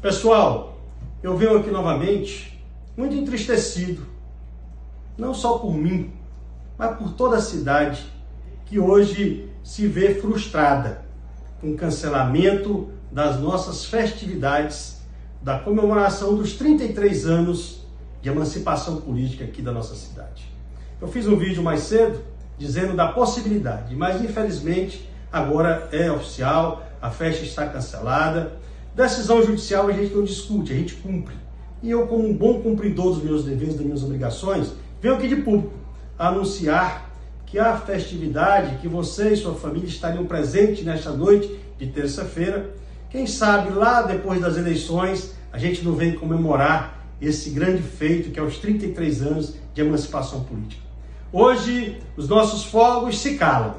Pessoal, eu venho aqui novamente muito entristecido, não só por mim, mas por toda a cidade que hoje se vê frustrada com o cancelamento das nossas festividades da comemoração dos 33 anos de emancipação política aqui da nossa cidade. Eu fiz um vídeo mais cedo dizendo da possibilidade, mas infelizmente agora é oficial, a festa está cancelada. Decisão judicial a gente não discute, a gente cumpre. E eu, como um bom cumpridor dos meus deveres, das minhas obrigações, venho aqui de público anunciar que a festividade que você e sua família estariam presentes nesta noite de terça-feira, quem sabe lá depois das eleições a gente não vem comemorar esse grande feito que é os 33 anos de emancipação política. Hoje os nossos fogos se calam.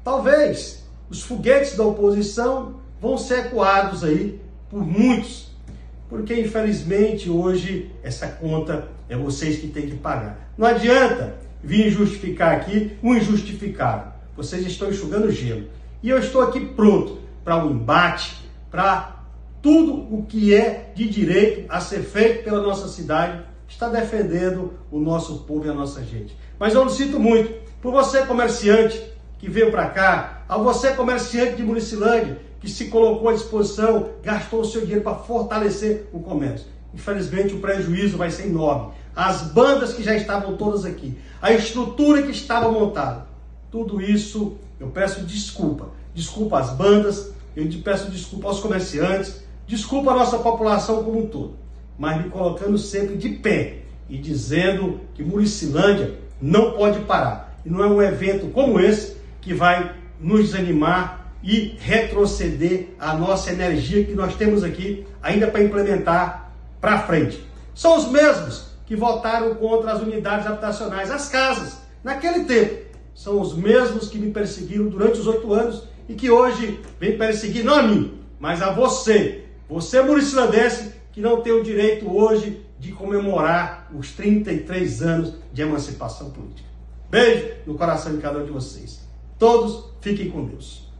Talvez os foguetes da oposição vão ser ecoados aí por muitos, porque infelizmente hoje essa conta é vocês que têm que pagar. Não adianta vir justificar aqui o injustificável. Vocês estão enxugando gelo. E eu estou aqui pronto para um embate, para tudo o que é de direito a ser feito pela nossa cidade, está defendendo o nosso povo e a nossa gente. Mas eu não sinto muito por você, comerciante, que veio para cá, a você, comerciante de Muricilândia, que se colocou à disposição, gastou o seu dinheiro para fortalecer o comércio. Infelizmente, o prejuízo vai ser enorme. As bandas que já estavam todas aqui, a estrutura que estava montada, tudo isso eu peço desculpa. Desculpa às bandas, eu peço desculpa aos comerciantes, desculpa a nossa população como um todo, mas me colocando sempre de pé e dizendo que Muricilândia não pode parar. E não é um evento como esse que vai nos desanimar e retroceder a nossa energia que nós temos aqui ainda para implementar para frente. São os mesmos que votaram contra as unidades habitacionais, as casas, naquele tempo. São os mesmos que me perseguiram durante os 8 anos e que hoje vem perseguir não a mim, mas a você. Você, muricilandense, que não tem o direito hoje de comemorar os 33 anos de emancipação política. Beijo no coração de cada um de vocês. Todos fiquem com Deus.